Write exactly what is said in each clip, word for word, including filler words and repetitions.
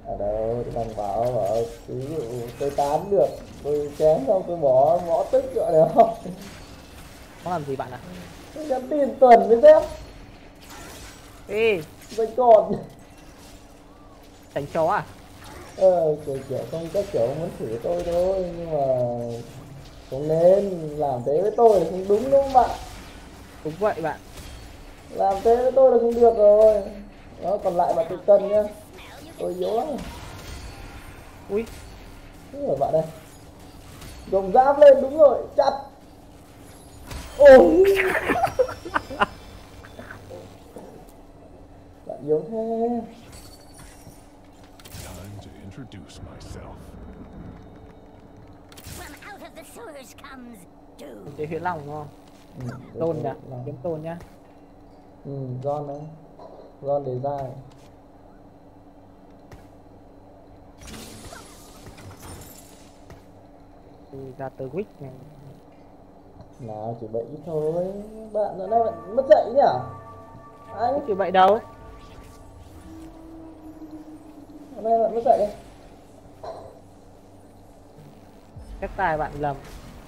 Ở đâu thì thằng bảo bảo ví dụ tôi tán được, tôi chém xong tôi bỏ bỏ tức gọi được không? Nó làm gì bạn ạ? Tôi nhắn tin tuần với sếp. Ê, Vậy còn đánh chó à? ờ kiểu kiểu không, các kiểu muốn thử tôi thôi, nhưng mà không nên làm thế với tôi là không đúng đúng không bạn? Đúng vậy bạn. Làm thế với tôi là không được rồi. Đó, còn lại bạn tự cân nhá, tôi yếu lắm. Ui, Thế rồi bạn đây, gồng giáp lên, đúng rồi, chặt. Ôi bạn yếu thế. Time to introduce myself. From out of the sewers comes doom. chế huyễn long đúng không? Ừ, Tôn đã, kiếm tôn nhá. ừ, John đấy, John để dài. Từ ra từ Wick này. Nào chỉ bậy ít thôi, bạn ở đây bạn mất dậy nhỉ anh? Không chỉ vậy đâu. Ở đây bạn mất dậy. Chắc tài bạn lầm.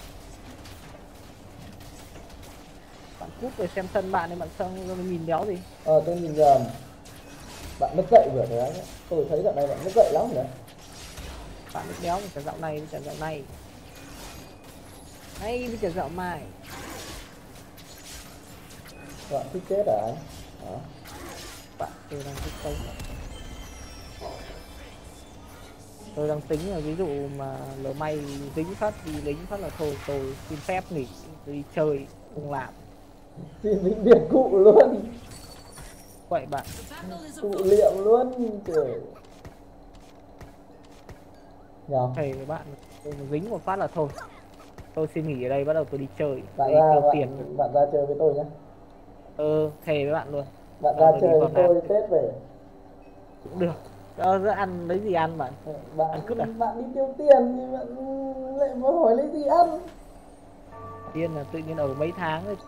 Bạn cút về xem sân bạn nên bạn sang nhìn đéo gì. Ờ tôi nhìn nhầm, bạn mất dậy vừa đấy, tôi thấy dạo này bạn mất dậy lắm đấy. Bạn mất đéo một dạo này, một dạo này. Hay bây giờ dạo mai. Bạn thích chết à anh? Đó. Bạn tôi đang thích công. Tôi đang tính là ví dụ mà lỡ may dính phát đi lính phát là thôi tôi xin phép nghỉ, tôi đi chơi không làm. Xin vĩnh biệt cụ luôn, Vậy bạn. cụ liệm luôn trời. Nhờ Thầy với bạn tôi mà dính một phát là thôi tôi xin nghỉ ở đây, bắt đầu tôi đi chơi, bạn đi ra tiêu bạn, tiền. bạn ra chơi với tôi nhé. Ờ thề với bạn luôn. Bạn Ờ, ra chơi với làm tôi Tết về cũng được. Ờ giờ ăn lấy gì ăn bạn? bạn. Ăn cứt à? Bạn đi tiêu tiền thì bạn lại mới hỏi lấy gì ăn. Tiên là tự nhiên ở mấy tháng rồi.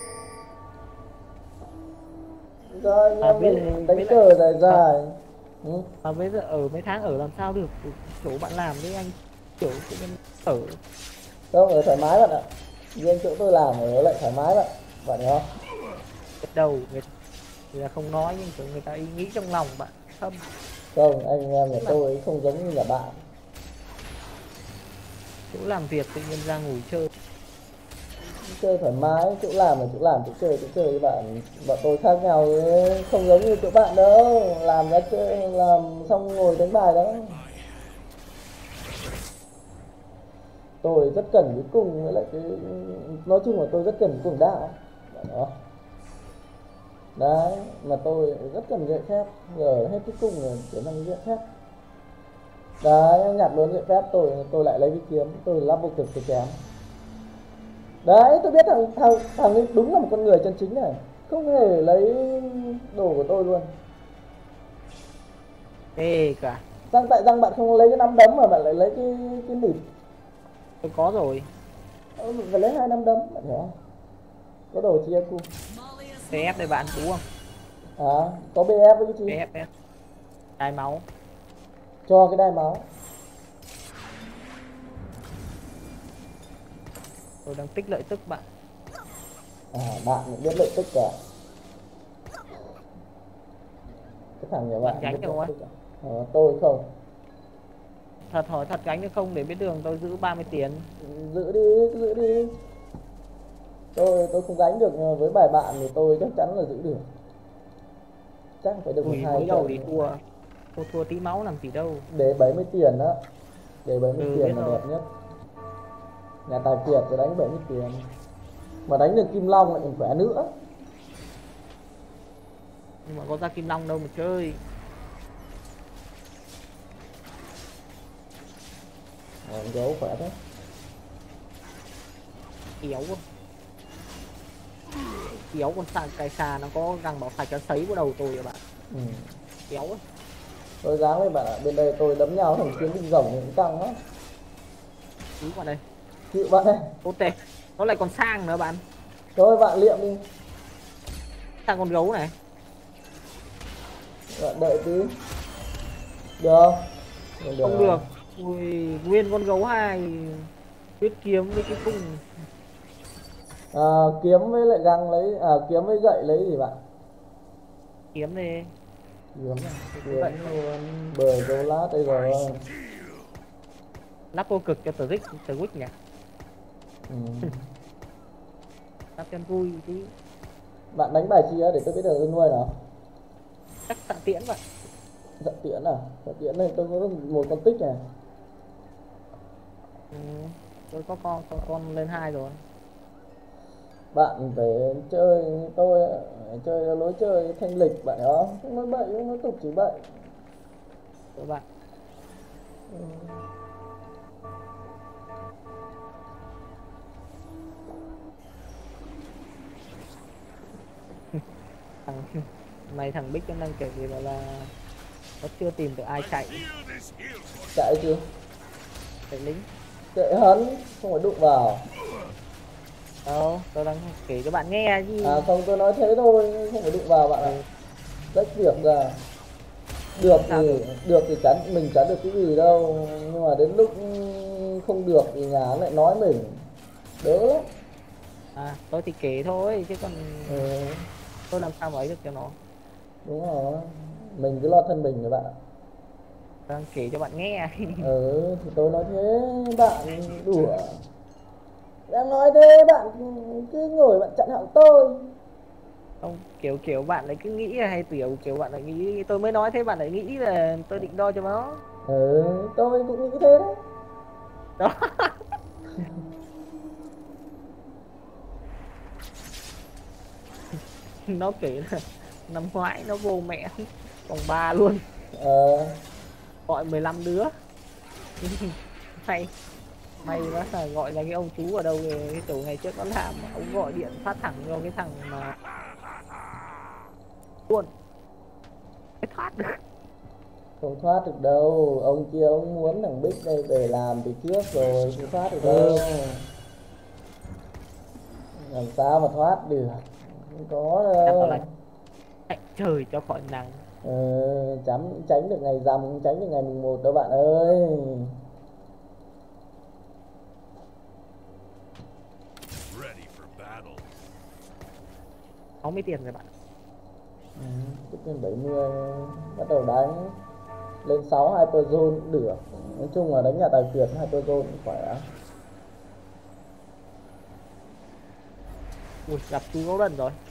Giờ anh À, em với, mình với đánh lại, cờ dài dài. Ừ. mà bây giờ ở mấy tháng ở làm sao được, chỗ bạn làm với anh kiểu tự nhiên ở Không, ở thoải mái bạn ạ. Riêng chỗ tôi làm ở lại thoải mái bạn, bạn hiểu không? gật đầu, người, người ta không nói nhưng kiểu người ta ý nghĩ trong lòng bạn thâm. Không, anh em nhà tôi không giống như nhà bạn. Chỗ làm việc tự nhiên ra ngồi chơi. Chơi thoải mái, chỗ làm là chỗ làm, chỗ chơi chỗ chơi với bạn. Bọn tôi khác nhau ấy. Không giống như chỗ bạn đâu, làm ra chơi, làm xong ngồi đánh bài đó. Tôi rất cần cái cung với lại cái, nói chung là tôi rất cần cung đạo đó. Đấy, mà tôi rất cần gậy phép, giờ hết cái cung rồi chuyển sang gậy phép. Đấy, nhặt luôn gậy phép, tôi tôi lại lấy cái kiếm, tôi lắp vô cực tôi chém. Đấy, tôi biết thằng thằng thằng ấy đúng là một con người chân chính này, không hề lấy đồ của tôi luôn. Ê cả. Rằng tại rằng bạn không lấy cái nắm đấm mà bạn lại lấy cái cái nịt. Tôi có rồi. Ờ, phải lấy hai nắm đấm, bạn hiểu không? Có đồ chia cu. pê ép đây bạn đúng không? À, có bê ép với cái gì? pê ép, pê ép. Đai máu. Cho cái đai máu. Tôi đang tích lợi tức bạn. À, bạn cũng biết lợi tức cả. Cái thằng nhà bạn, bạn gánh được không á? À, tôi không. Thật hỏi thật gánh được không để biết đường, tôi giữ ba mươi tiền. Giữ đi, giữ đi. Tôi tôi không gánh được, nhưng mà với bài bạn thì tôi chắc chắn là giữ được. Chắc phải được một hai mới đầu thì thua. Tôi thua tí máu làm gì đâu. Để bảy mươi tiền đó. Để bảy mươi ừ, tiền là đẹp nhất. Nhà tài phiệt thì đánh bảy mươi tiền. Mà đánh được Kim Long lại còn khỏe nữa. Nhưng mà có ra Kim Long đâu mà chơi. À, gấu khỏe thế. Kéo quá. Kéo con xà, cái xà nó có găng bảo sạch, nó sấy vào đầu tôi rồi bạn. Ừ. Kéo á. Tôi dám với bạn ạ, bên đây tôi đấm nhau thành chiến binh rồng cũng căng lắm. Cứu bạn đây. Chịu bạn đây. Ok. Nó lại còn sang nữa bạn. Thôi bạn liệm đi. Sang con gấu này. Bạn đợi tí. Được không? Không Không được. Ui, nguyên con gấu hai biết kiếm với cái cung. À, kiếm với lại găng lấy, à kiếm với gậy lấy gì bạn? Kiếm đi. Kiếm này, Cái vậy kiếm luôn, bời dấu lát đây rồi. Lắp vô cực cho tờ rích, tờ quýt nhỉ. Ừ. Lắp cho vui tí. Bạn đánh bài chi á để tôi biết được nuôi nào? Chắc xạ tiễn vậy. Dạ tiễn à? Dạ tiễn này tôi có một con tích này. Ừ, tôi có con, có con lên hai rồi. Bạn phải chơi tôi phải chơi lối chơi thanh lịch bạn hiểu không? Không nói bậy, không nói tục chỉ bậy. Các bạn. Ừ. Thằng này thằng Bích nó đang kể gì bảo là nó chưa tìm được ai chạy. Chạy chứ? Chạy lính. Chạy hắn, không phải đụng vào. Đâu, tôi đang kể cho bạn nghe chứ. À không, tôi nói thế thôi, không phải đụng vào bạn ạ. Rách việc ra. Được thì được thì chắn mình chắn được cái gì đâu, nhưng mà đến lúc không được thì nhà lại nói mình đỡ lắm. À, tôi thì kể thôi chứ còn Ừ, tôi làm sao mà ấy được cho nó. đúng rồi, mình cứ lo thân mình rồi bạn ạ. Tôi đang kể cho bạn nghe. Ừ thì tôi nói thế bạn đùa, đang nói thế bạn cứ ngồi bạn chặn họng tôi. Không, kiểu kiểu bạn lại cứ nghĩ là hay tiểu kiểu bạn lại nghĩ tôi mới nói thế bạn lại nghĩ là tôi định đo cho nó. Ừ tôi cũng nghĩ thế đấy. Đó. Nó kể là năm ngoái nó vô mẹ vòng ba luôn, Ờ, gọi mười lăm đứa. May may quá là gọi là cái ông chú ở đâu về cái tổ ngày trước nó làm, ông gọi điện phát thẳng cho cái thằng mà luôn mới thoát được. không thoát được đâu, ông kia ông muốn thằng Bích đây về làm từ trước rồi, không thoát được đâu. Ừ. Làm sao mà thoát được, không có Chắc là đâu. chạy trời cho khỏi nắng. Ừ, chấm tránh được ngày rằm, không tránh được ngày mùng một đâu bạn ơi. Ready for battle. sáu mươi tiền rồi bạn. Ừ, tiếp lên bảy mươi bắt đầu đánh lên sáu hyperzone cũng được, nói chung là đánh nhà tài phiệt hyperzone cũng khỏe. Ui, gặp chú gấu đần rồi.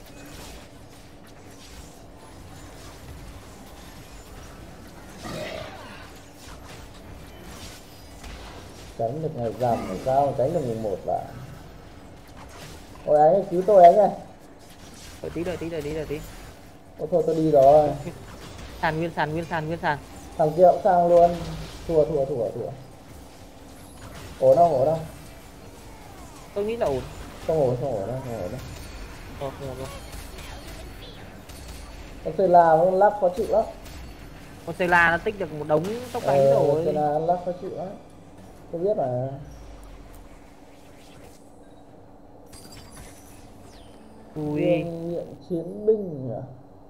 Tránh được ngày rằm làm sao mà tránh được mùng một bạn. Ôi anh cứu tôi anh ơi. Đợi tí đợi tí đợi tí đợi tí. Ôi thôi tôi đi rồi. Sàn nguyên sàn nguyên sàn nguyên sàn. Thằng kia cũng sang luôn. Thua thua thua thua. Ổn không ổn không? Tôi nghĩ là ổn. Không ổn không ổn đâu không ổn đâu. Ờ, không ổn đâu. Con Sơn La nó lắc khó chịu lắm. Con Sela nó tích được một đống tốc đánh Ờ, rồi. Sơn La lắc khó chịu lắm. Tôi biết mà. Ui. Vương miện chiến binh nhỉ?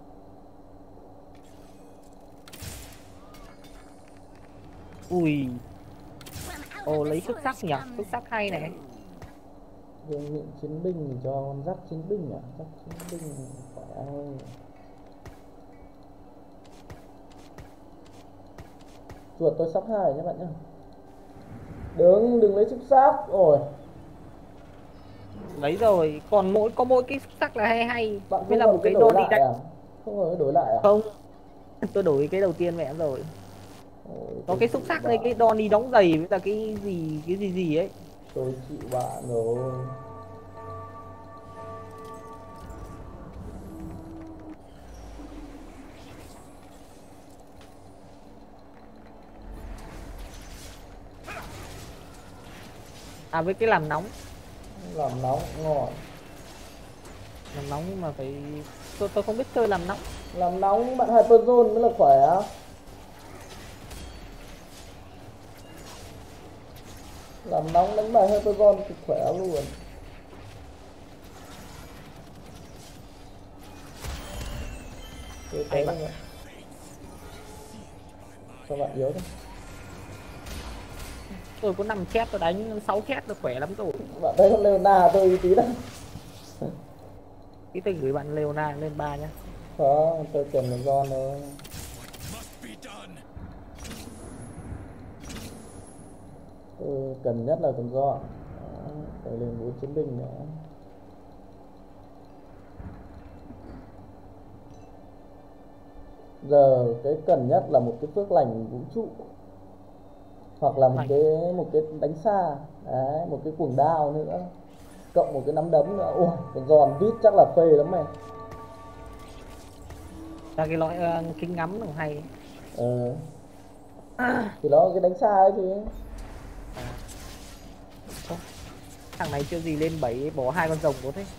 Ui. From out Ồ, of the lấy xuất sắc sewers nhỉ, comes xuất sắc hay này. dew. Vương miện chiến binh thì cho con dắt chiến binh à? Dắt chiến binh khỏe hơn. Chuột tôi sắp hai nhé bạn nhé. Đừng, đừng lấy xúc xác. Ôi. Lấy rồi, còn mỗi có mỗi cái xuất sắc là hay hay. Bạn Mới không là gọi một cái cái đổi đòn đi lại đánh. à? Không gọi cái đổi lại à? Không. Tôi đổi cái đầu tiên mẹ rồi. Ôi, Có tôi cái chịu xúc sắc bạn. này, cái đòn đi đóng giày với là cái gì cái gì gì ấy. Tôi chịu bạn rồi. À với cái làm nóng. Làm nóng ngon. Làm nóng nhưng mà phải tôi tôi không biết chơi làm nóng. Làm nóng bạn hyperzone mới là khỏe. Làm nóng đánh bài hyperzone thì khỏe luôn. Tôi thấy Hay không ạ? Các bạn yếu thôi. Tôi có năm két tôi đánh sáu két tôi khỏe lắm rồi. Bạn thấy con Leona tôi tí đó. Tí tôi gửi bạn Leona lên ba nhá. Có, tôi cần một con thôi. Must be done. Tôi cần nhất là con giòn. Phải lên bốn chiến binh nữa. Giờ cái cần nhất là một cái phước lành vũ trụ, hoặc là một Lành. cái một cái đánh xa đấy, một cái cuồng đao nữa, cộng một cái nắm đấm nữa. Ui, con giòn vít chắc là phê lắm mày. Ra cái loại uh, kính ngắm nó hay. Ờ. Thì đó cái đánh xa ấy chứ. Ô, thằng này chưa gì lên bảy bỏ hai con rồng có thế.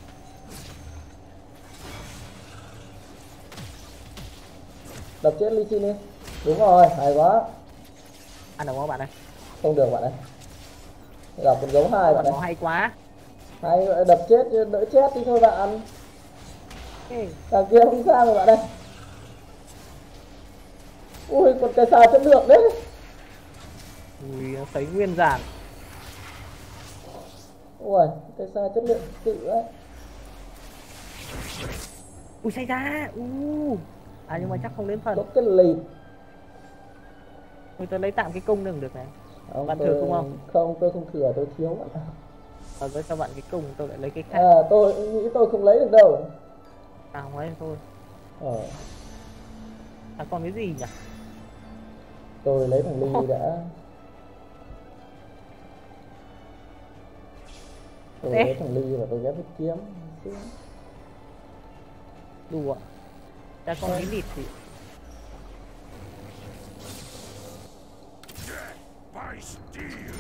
Đập chết Lee Sin đi. Đúng rồi, hay quá. Ăn được không bạn ơi? Không được bạn ơi. Đập con gấu hai bạn Nó ơi. hay quá. Hay đập chết đỡ chết đi thôi bạn. Ê, Thằng kia không sao rồi bạn ơi. Ui, còn cái xà chất lượng đấy. ui nó thấy nguyên giản. Ui, cái xa chất lượng tự ấy. Ui xảy ra. U. À nhưng mà chắc không đến phần. Có cái lịt. Ui tôi lấy tạm cái cung đừng được này. Không, Bạn tôi... thừa cung không? Không, tôi không thừa, tôi thiếu bạn. Ờ với cho bạn cái cung tôi lại lấy cái khác. À, tôi nghĩ tôi không lấy được đâu. À không lấy thôi. Ờ, À còn cái gì nhỉ? tôi lấy thằng Ly đã. Tôi Ê. lấy thằng Ly và tôi ghép với kiếm. Đùa. Ra con cái lịt gì? By steel.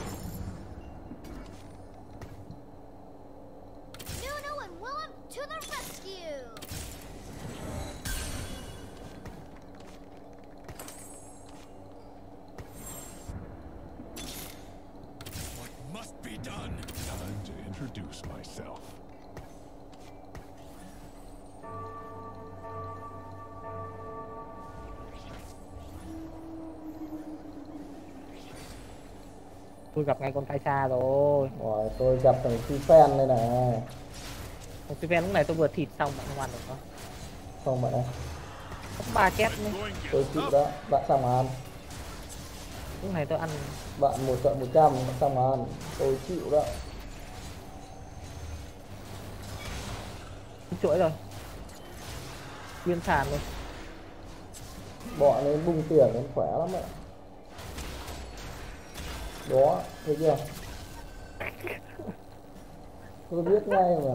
Nuno and Willem to the rescue! What must be done? Time to introduce myself. Tôi gặp ngay con tai xa rồi. Rồi, tôi gặp thằng Stephen đây này. Một cái ven lúc này tôi vừa thịt xong bạn không ăn được không? Không bạn ơi, Có ba két nữa. Going get tôi chịu đó. Bạn xong mà ăn. Lúc này tôi ăn Bạn một trận một trăm, bạn xong mà ăn. Tôi chịu đó. chuỗi rồi. Nguyên sàn luôn. Bọn ấy bung tiền nó khỏe lắm ạ. Đó, thấy chưa? Tôi biết ngay mà.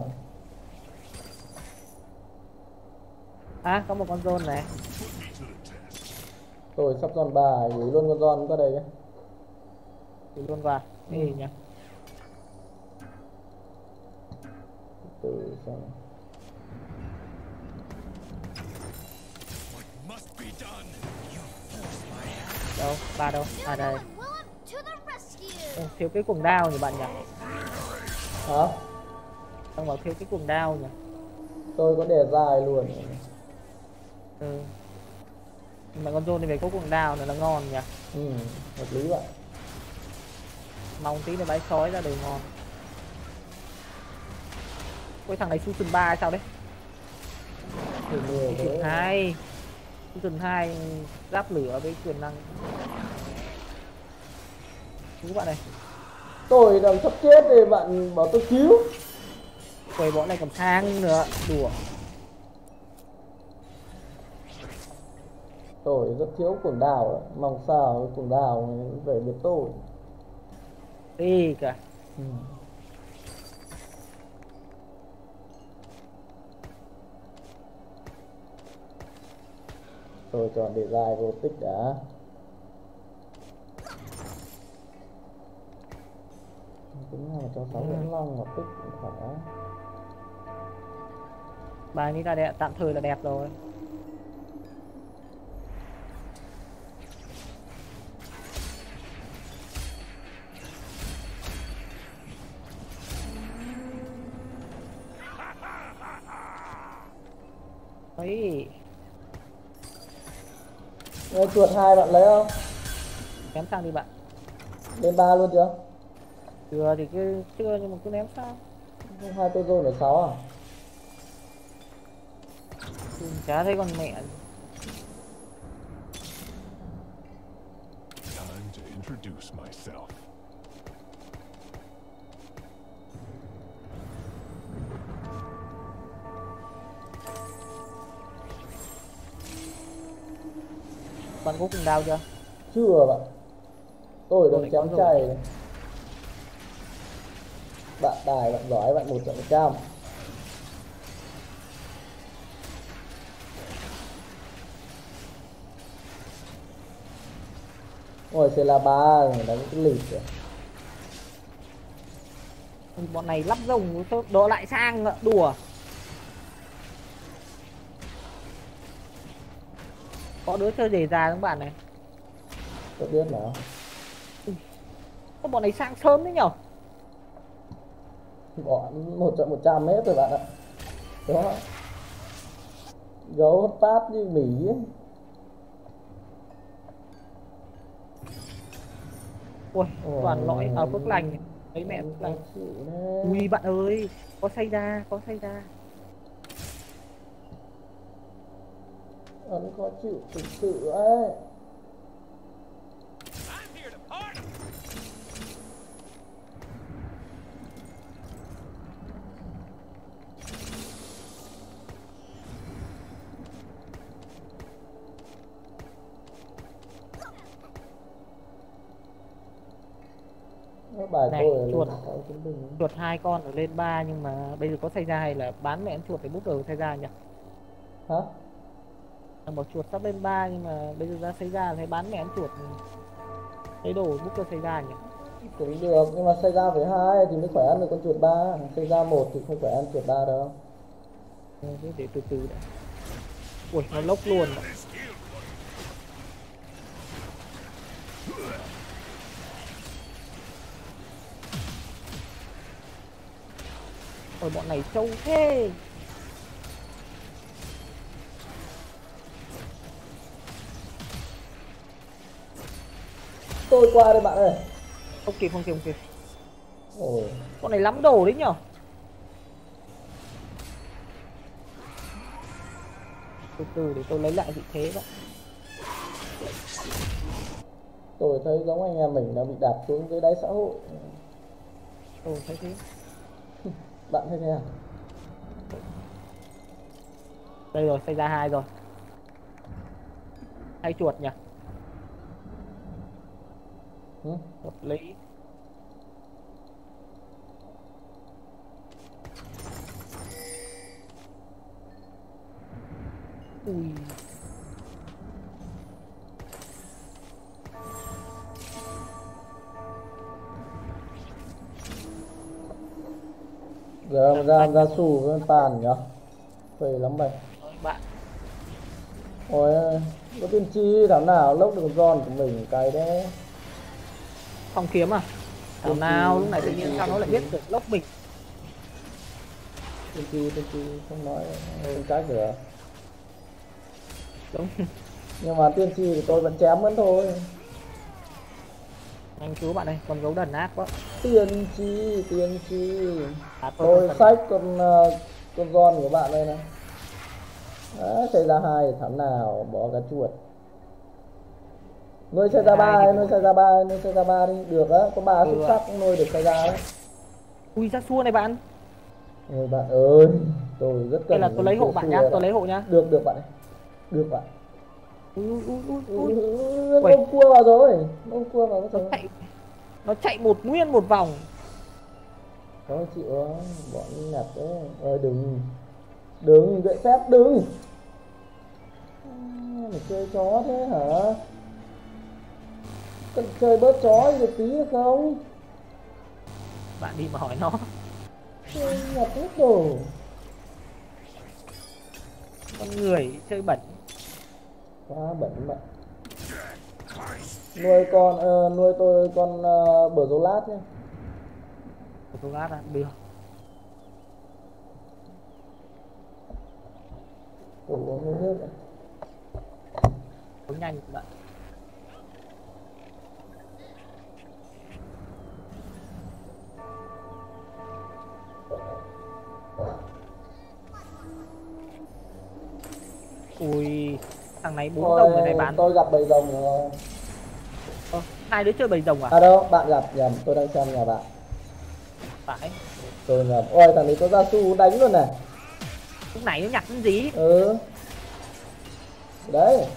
À có một con zone này. put me to the test. Tôi sắp giòn ba, gửi luôn con giòn qua đây nhé. Thì luôn vào. Cái gì nhỉ? Từ xem. What must be done? You force my hand. Đâu? Ba đâu? À Nuno đây. and Willem to the rescue! Ồ, thiếu cái cuồng đao nhỉ bạn nhỉ? Hả? Ông bảo thiếu cái cuồng đao nhỉ? Tôi có đề dài luôn. Ừ. Nhưng mà con zone thì phải có cuồng đao nữa là ngon nhỉ? Ừ, hợp lý vậy. Mong tí nữa bái sói ra đời ngon. Ôi thằng này season ba hay sao đấy? Thì nhiều Season thế. hai. Season hai giáp lửa với quyền năng. Cứu bạn này. Tôi đang sắp chết thì bạn bảo tôi cứu. Quầy bọn này còn thang nữa. Đùa. Tôi rất thiếu cuồng đào, mong sao cuồng đào về biệt tôi. Đi cả. Ừ. Tôi chọn để dài vô tích đã. Tính là cho sáu vẫn long mà tích cũng khỏe. Bàiนี้là đẹp, tạm thời là đẹp rồi. Ấy, Nghe chuột hai bạn lấy không? Ném sang đi bạn. Lên ba luôn chưa? Chưa thì cứ chưa nhưng mà cứ ném sang. Hai tôi rồi ở sáu à? Ừ, chả thấy con mẹ. Time to introduce myself. Bạn có cùng đao chưa? Chưa bạn. Tôi Tôi đang lại có chém rồi. chay. Bạn tài, bạn giỏi, bạn một trận một trăm. Ôi xe là ba đánh cái lịt rồi. Bọn này lắp rồng đổ lại sang ạ, đùa. Có đứa chơi đề già các bạn này. Tôi biết mà. Các bọn này sang sớm đấy nhở. Bỏ một trận một trăm hết rồi bạn ạ. Đó. Gấu hất phát như Mỹ ấy. Ui, toàn lõi ở Phước Lành. Thấy mẹ Phước Lành. Ui bạn ơi, có xây ra, có xây ra. Ấn khó chịu thực sự ấy. I'm here to party. Bài Này, tôi là chuột. lên sáu chiến binh. Chuột hai con ở lên ba nhưng mà bây giờ có xây ra hay là bán mẹ chuột phải bút đầu xây ra nhỉ? Hả? Bảo chuột sắp lên ba nhưng mà bây giờ ra xây ra thấy bán mẹ chuột thấy đồ bút đầu xây ra nhỉ? Cũng được, nhưng mà xây ra phải hai thì mới khỏe ăn được con chuột ba. Xây ra một thì không khỏe ăn chuột ba đâu. Ừ, để từ từ đã. Ui, nó lốc luôn. Ôi, bọn này trâu thế. Tôi qua đây bạn ơi. Không kịp, không kịp, không kịp. Ôi. Bọn này lắm đồ đấy nhở. Từ từ để tôi lấy lại vị thế đó. Tôi thấy giống anh em mình đã bị đạp xuống dưới đáy xã hội. Tôi thấy thế. Bạn thấy thế à? Đây rồi, xây ra hai rồi. Hai chuột nhỉ? Ừ? Hợp lý. Ui. Giờ mà ra ra xù với bàn nhở? Phê lắm mày. Bạn. Ôi, có tiên tri thảo nào lốc được con giòn của mình cái đấy. Phong kiếm à? Thảo Tiên nào tri, lúc này tự tiên nhiên tri, sao nó tiên lại tri. biết được lốc mình. Tiên tri, tiên tri, không nói, không trách được. Đúng. Nhưng mà tiên tri thì tôi vẫn chém vẫn thôi. Anh cứu bạn ơi, con gấu đần ác quá. Tiên tri, tiên tri. À, Tôi tôi xách con uh, con giòn của bạn đây này. Đấy, xây ra hai thảo nào bỏ cả chuột. Nuôi xây ra ba, nuôi xây ra ba, nuôi xây ra ba đi, được á, có ba xuất sắc nuôi được xây ra đấy. Ui ra xua này bạn. Ôi bạn ơi, tôi rất cần. Đây là tôi lấy hộ bạn nhá, tôi lấy hộ nhá. Được được bạn này. Được bạn. Ui ui ui ui. Ừ, ông cua vào rồi, ông cua vào Nó rồi. chạy, nó chạy một nguyên một vòng. Có chịu đó, bọn nhặt đấy. Ơi đừng, đừng gậy phép đừng. Mày chơi chó thế hả? Cần chơi bớt chó được tí được không? Bạn đi mà hỏi nó. Chơi nhặt hết đồ. Con người chơi bẩn. Quá bẩn bạn. Nuôi con, uh, nuôi tôi con uh, bờ rô lát nhé. Một số lát à, được. Tôi uống nước này. Uống nhanh bạn. Ui, thằng này bốn Ôi, rồng rồi này bạn. tôi gặp bầy rồng rồi. Ờ, hai đứa chơi bầy rồng à? À đâu, bạn gặp nhầm, tôi đang xem nhà bạn. Phải. Tôi nhầm. Ôi, thằng này có gia su đánh luôn này. Lúc này nó nhặt cái gì? Ừ. Đấy.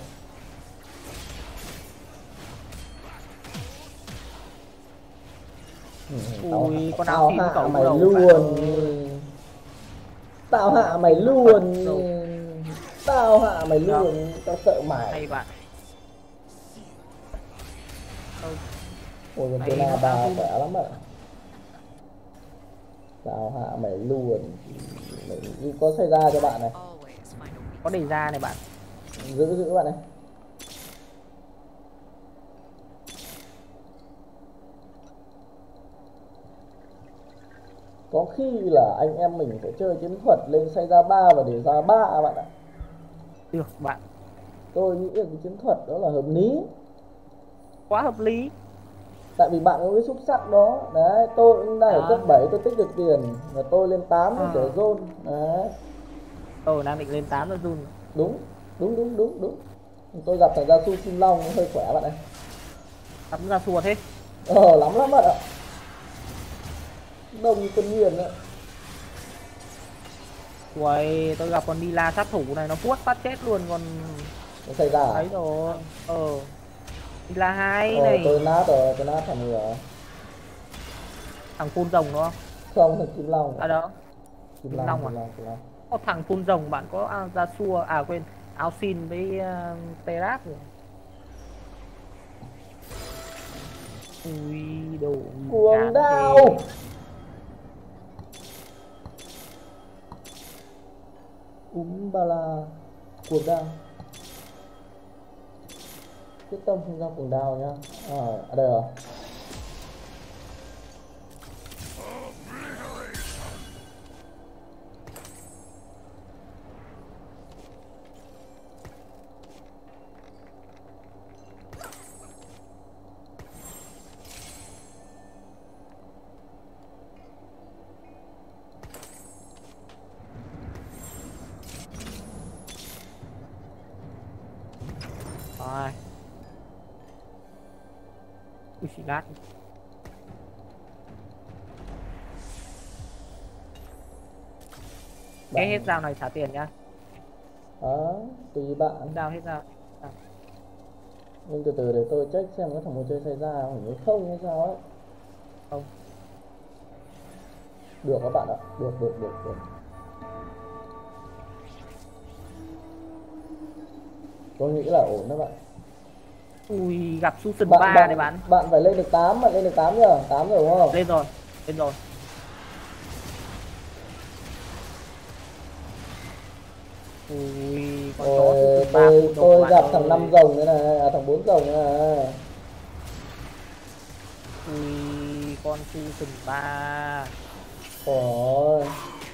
Ui, con tao áo xin hạ cậu mày đầu luôn. Tao hạ mày luôn. Tao hạ mày luôn. Tao sợ mày. Hay bạn. Ôi, con tên là bà khỏe lắm ạ. Tao hạ mày luôn. Mày có xảy ra cho bạn này. Có đề ra này bạn. Giữ giữ bạn này. Có khi là anh em mình phải chơi chiến thuật lên xây ra ba và để ra ba bạn ạ. Được bạn. Tôi nghĩ là cái chiến thuật đó là hợp lý. Quá hợp lý. Tại vì bạn có cái xúc sắc đó. Đấy, tôi cũng đang ở cấp bảy, tôi tích được tiền. Và tôi lên tám à. Để zone. Đấy. Tôi đang định lên tám rồi run. Đúng, đúng, đúng, đúng, đúng. Tôi gặp thằng gia su Kim Long nó hơi khỏe bạn này. Lắm ra xua thế. Ờ, lắm lắm bạn ạ. Đông như con nghiền ạ. Uầy, tôi gặp con Mila sát thủ này nó puốt phát chết luôn còn. Nó xảy ra à? Đấy rồi. Ờ. Mila hai ờ, này. tôi nát rồi, tôi nát thằng này rồi. Thằng phun rồng đúng không? Không, thằng Kim Long. À đó. Kim Kim Long, Long Kim à? Long, Kim Long. Có thằng phun rồng bạn có à, ra xua à quên áo xin với uh, Terat rồi. Ui đồ Cuồng đao. Úm ba la. Cuồng đao. Quyết tâm không ra cuồng đao nhá. À, ở đây rồi. Rồi. Ui xì lát. Cái hết dao này trả tiền nhá. Đó, tùy bạn. Dao hết dao. À. Nhưng từ từ để tôi check xem có thằng một chơi xảy ra không, không hay sao ấy. Không. Được các bạn ạ, được, được, được, được. Tôi nghĩ là ổn đó bạn. Ui gặp Susan Bạn, ba bạn, này bạn. bạn phải lên được tám, bạn lên được tám chưa? tám rồi đúng không? Lên rồi, lên rồi. Ui con chó Ôi, Susan ba tôi, tôi gặp thằng ơi. năm rồng thế này, à, thằng bốn rồng thế này. Ui con Susan ba. Ôi.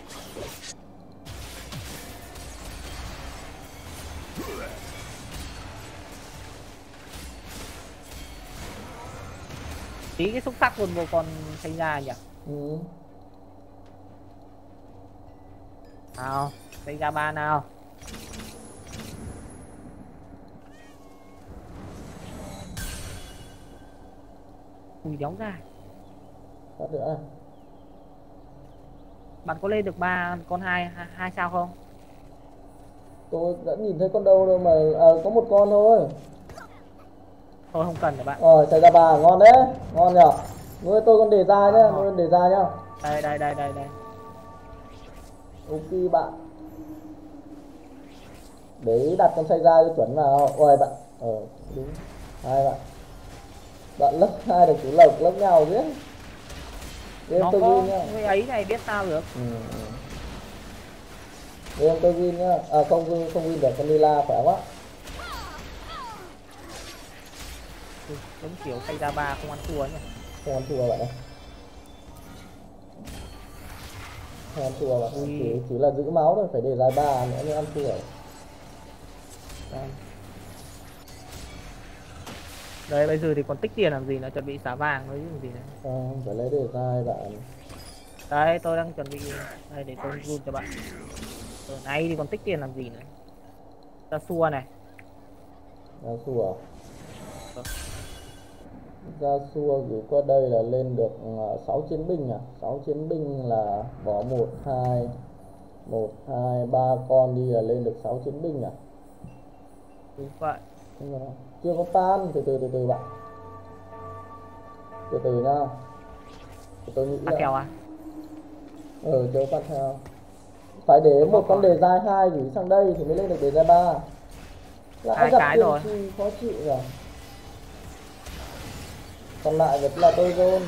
Tí cái xúc sắc luôn một con thanh ra nhỉ. Ừ. Nào thanh ra ba nào. Ui đóng ra. Phát nữa này. Bạn có lên được ba con hai hai sao không? Tôi đã nhìn thấy con đâu đâu mà à, có một con thôi. Thôi không cần rồi bạn. Ờ, xảy ra bà ngon đấy, ngon nhở. Nuôi tôi con đề ra nhá, nuôi đề ra nhá. Đây đây đây đây đây. Ok bạn. Để đặt con xây ra cho chuẩn vào. Ôi bạn. Ờ đúng. Hai bạn. Bạn lớp hai được chủ lộc lớp nhau chứ. Game Nó tôi có win nhá. cái ấy này biết sao được. Ừ. Game tôi win nhá. À không không win được, con Lila khỏe quá. Giống kiểu thay ra ba không ăn thua nhỉ. Không ăn thua bạn ơi. Không ăn thua bạn. Chỉ, chỉ là giữ máu thôi, phải để dài ba nữa mới ăn thua. Đây. Đây bây giờ thì còn tích tiền làm gì nữa, chuẩn bị xả vàng với gì đấy. Không, phải lấy để dài bạn. Đây tôi đang chuẩn bị đây để tôi run cho bạn. Ở này thì còn tích tiền làm gì nữa. ra xua này. Ra xua ra xua gửi qua đây là lên được sáu chiến binh à? sáu chiến binh là bỏ một hai một hai ba con đi là lên được sáu chiến binh à? Đúng vậy. Chưa có tan, từ từ từ từ bạn. Từ từ nha. Tôi nghĩ là kèo à? Ừ, chưa phát theo. Phải để một con đề giai hai gửi sang đây thì mới lên được đề giai ba. Lại gặp tiên tri khó chịu rồi. Còn lại vẫn là tôi zone.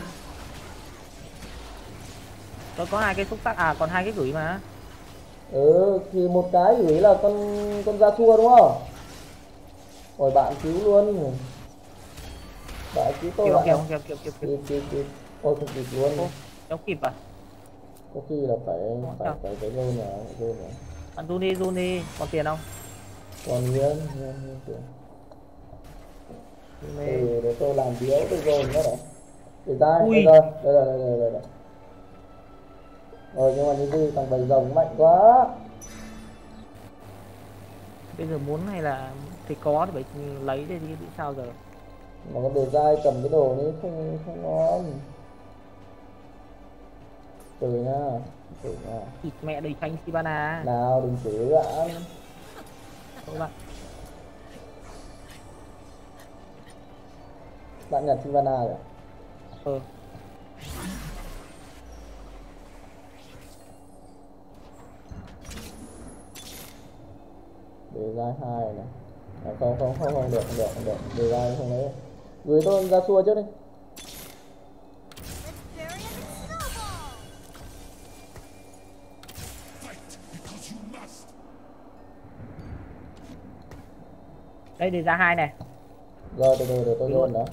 Tôi có hai cái xúc tác à, còn hai cái gửi mà. Ừ, thì một cái gửi là con con ra xua đúng không? Rồi bạn cứu luôn. Bạn cứu tôi lại. Kìa kìa kìa kìa kìa. Kịp kịp kịp. Ôi không kịp luôn. Đâu kịp à? Có khi là phải phải phải cái zone này, zone này. Ăn run đi, run đi, còn tiền không? Còn nguyên, nguyên, nguyên tiền. Ừ, để tôi làm biếu tôi zone đó đấy. Để ra, đây rồi, đây rồi, đây rồi, đây rồi. Rồi nhưng mà như gì thằng bầy rồng mạnh quá. Bây giờ muốn hay là thì có thì phải lấy để đi sao giờ? Mà con đồ dai cầm cái đồ này không không ngon. Từ nha, từ nha. Thịt mẹ đầy chanh Sivana. Nào đừng chửi bạn. Thôi bạn. Bạn nhặt Sivana rồi. Ừ. Để ra hai này. À, không không không không được không được không được. Để ra không lấy. Gửi tôi ra xua trước đi. Đây để ra hai này. Rồi từ từ để tôi luôn đó.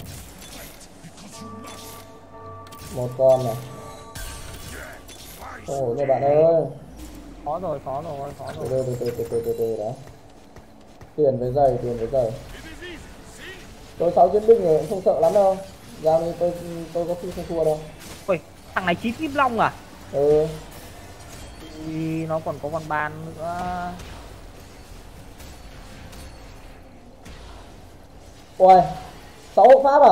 Một con này. Không ổn nha bạn ơi. Khó rồi, khó rồi, khó rồi. Từ từ từ từ từ từ từ đó. Tiền với giày, tiền với giày. Tôi sáu chiến binh rồi cũng không sợ lắm đâu. Ra đi tôi tôi có khi không thua đâu. Ui, thằng này chín kim long à? Ừ. Thì nó còn có con bàn nữa. Ôi, sáu hộ pháp à?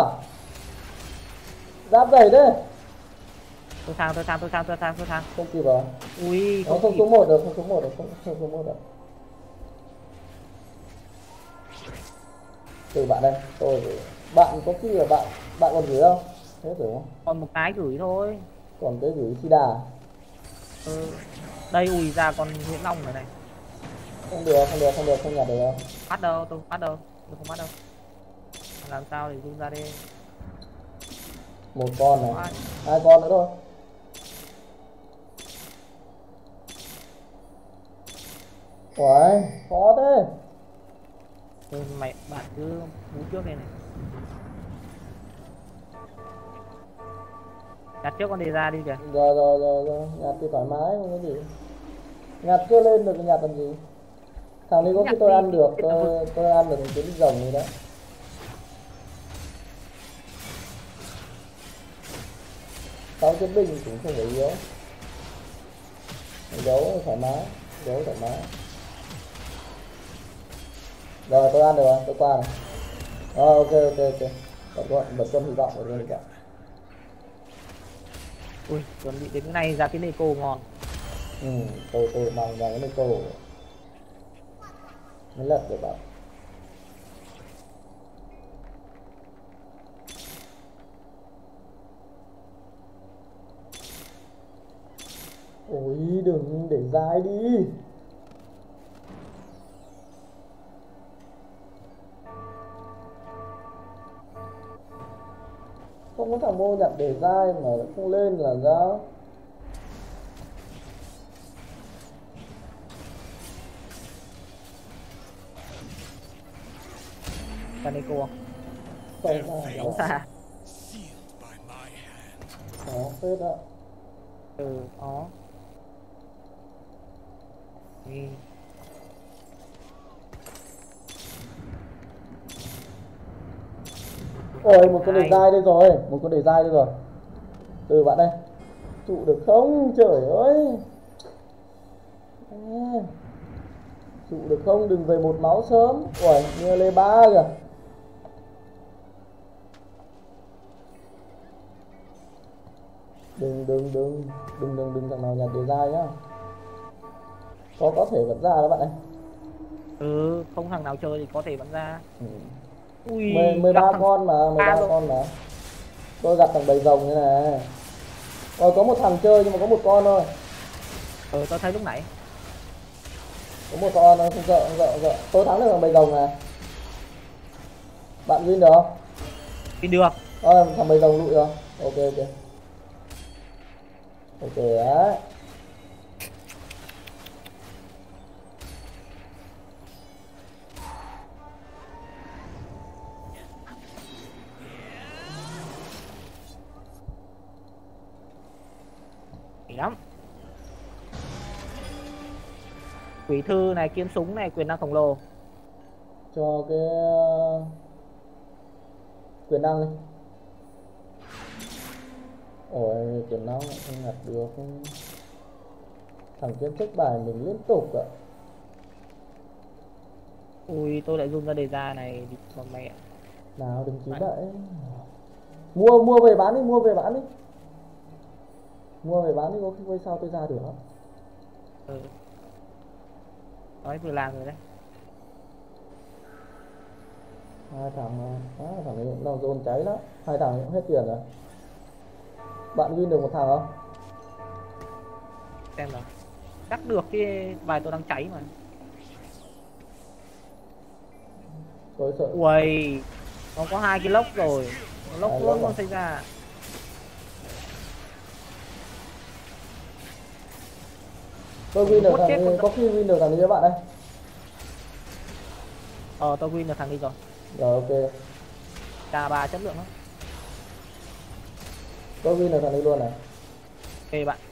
Giáp dày thế. Tôi sang, tôi sang, tôi sang, tôi sang, tôi sang. Không kịp à? Ui, không, không số một được, không số một được, không, không số một được. Từ bạn đây, tôi bạn có khi là bạn bạn còn gửi không? Thế rồi không? Còn một cái gửi thôi. Còn cái gửi Sida. Ừ. Đây ui ra con Nguyễn Long này này. Không được, không được, không được, không nhặt được đâu. Bắt đâu, tôi bắt đâu, tôi không bắt đâu. Làm sao để rung ra đi. Một con này, hai, hai con nữa thôi. Uầy, khó thế. Thôi mày bạn cứ bú trước đây này. Nhặt trước con đề ra đi kìa. Rồi rồi rồi rồi, nhặt thì thoải mái không có gì. Nhặt chưa lên được thì nhặt làm gì. Thằng này có khi tôi ăn được, tôi tôi ăn được cái rồng này đó. Sáu chiến binh cũng không phải yếu. Giấu thoải mái, giấu thoải mái. Rồi tôi ăn được rồi, tôi qua này. Rồi ok ok ok. Bật con bật con hy vọng bật con hy vọng. Ui, chuẩn bị đến cái này ra cái Neko ngon. Ừ, tôi tôi mong vào cái Neko. Nó lật được bạn. Ôi đừng để dai đi. Không có thằng mô nhặt để dai mà không lên là sao? Ra Neko không? Không phải Đóng xa. Khó phết ạ. Ừ, có. Ừ. Ôi một con đề dai đây rồi, một con đề dai đây rồi. Từ bạn đây. Trụ được không? Trời ơi. Trụ được không? Đừng về một máu sớm. Ủa, như lê ba kìa. Đừng đừng đừng đừng đừng đừng thằng nào nhặt đề dai nhá. Có có thể vẫn ra đó bạn ơi. Ừ, không thằng nào chơi thì có thể vẫn ra. Ừ. Ui, mười ba thằng... con mà, mười ba con mà. Tôi gặp thằng bầy rồng như này. Rồi có một thằng chơi nhưng mà có một con thôi. Ừ, tôi thấy lúc nãy. Có một con thôi, không sợ, không sợ, không sợ. Tôi thắng được thằng bầy rồng này. Bạn win được không? Win được. Ờ, thằng bầy rồng lụi rồi. Ok, ok. Ok đấy. Lắm. Quỷ thư này, kiếm súng này, quyền năng khổng lồ. Cho cái uh, quyền năng đi. Ôi, quyền năng lại không nhặt được. Thằng kiếm check bài mình liên tục ạ. Ui, tôi lại run ra đề ra này đi con mẹ. Nào đừng chí vậy. Mua mua về bán đi, mua về bán đi. Mua về bán đi, có khi quay sau tôi ra được. Ừ. Nói vừa làm rồi đấy. Hai thằng à, thằng này cũng đang dồn cháy đó. Hai thằng cũng hết tiền rồi. Bạn win được một thằng không? Xem nào. Chắc được cái bài tôi đang cháy mà. Tôi sợ. Ui, nó có hai cái lốc rồi. Lốc À, luôn lốc con xảy ra. Tôi win được thằng này, có khi win được thằng này với bạn đây. Ờ, tôi win được thằng đi rồi. Rồi ok. K ba chất lượng lắm. Tôi win được thằng này luôn này. Ok bạn.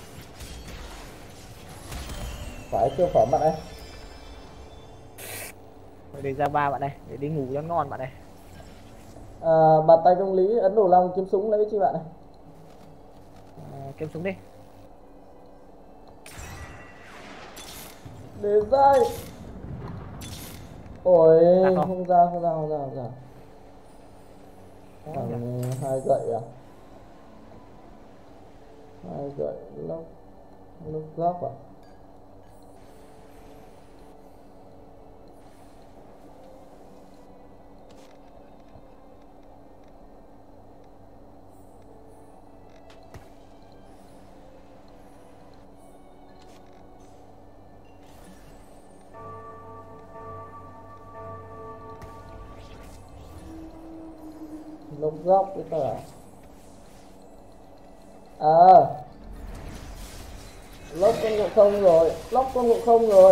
Phải siêu phẩm bạn ơi. Để ra ba bạn này, để đi ngủ cho ngon bạn này. À, bàn tay công lý, ấn đồ long, kiếm súng lấy chi bạn này. À, kiếm súng đi. Để dai. Ôi, À, không. không ra, không ra, không ra, không ra. Thằng hai gậy à? Hai gậy, lốc, lốc góc à? Lốc góc với cả à lốc con ngộ không rồi, lốc con ngộ không rồi.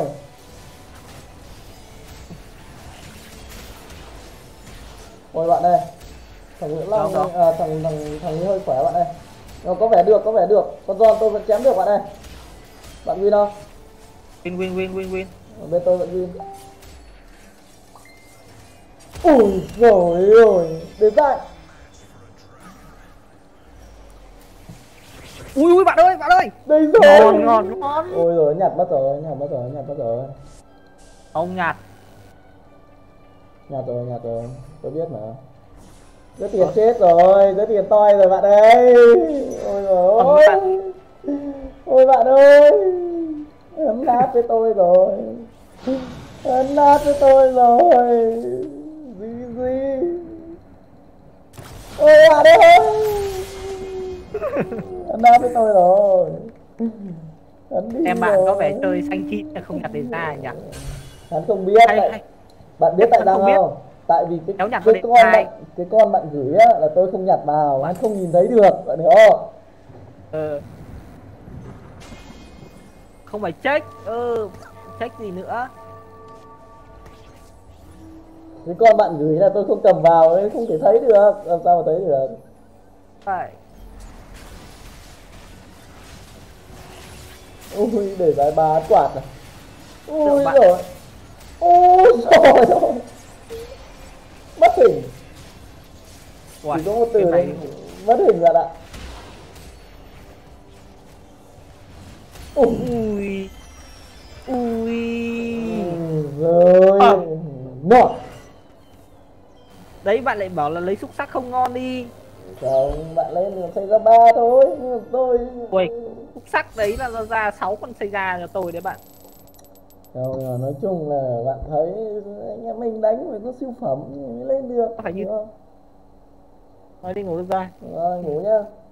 Ôi bạn ơi, thằng Nguyễn Long Đâu, đâu? à, thằng thằng thằng ấy hơi khỏe bạn ơi. Nó có vẻ được, có vẻ được. Con Giòn tôi vẫn chém được bạn ơi. Bạn win không? Win win win win win. Ở bên tôi vẫn win. Ui rồi ôi, đến dại. Ui ui bạn ơi, bạn ơi. Đây rồi. Ngon ngon ngon. Ôi rồi nhặt mất rồi, nhặt mất rồi, nhặt mất rồi. Ông nhạt. Nhặt rồi, nhặt rồi. Tôi biết mà. Rất tiền chết rồi, rất tiền toi rồi bạn ơi. Ôi rồi ôi. Ôi bạn ơi. Ấn nát với tôi rồi. Ấn nát với tôi rồi. Gì gì. Ôi bạn ơi. Ấn nát với tôi rồi. Ấn đi Em bạn rồi. có vẻ chơi xanh chít không nhặt đề ra nhỉ? Hắn không biết Hay, tại hay. bạn biết tại Hắn sao không biết. không? Tại vì cái Cháu nhặt cái vào con điện thoại. bạn cái con bạn gửi á là tôi không nhặt vào, hắn không nhìn thấy được, bạn hiểu không? Ờ. Không phải check, ừ, check gì nữa. Cái con bạn gửi là tôi không cầm vào nên không thể thấy được, làm sao mà thấy được? Phải. Ui để giải ba quạt này. Ui bạn. rồi. Ôi trời ơi. Mất hình. Uầy, Chỉ có một từ cái này này mất hình bạn ạ. ui ui ngon. Đấy bạn lại bảo là lấy xúc sắc không ngon đi. Không, bạn lên được xây ra ba thôi, nhưng mà tôi Ui, xúc sắc đấy là nó ra sáu con xây ra cho tôi đấy bạn. không, nhưng mà nói chung là bạn thấy anh em mình đánh phải có siêu phẩm thì mới lên được, Phải như- hiểu không? Thôi đi ngủ được rồi. Rồi ngủ nhá.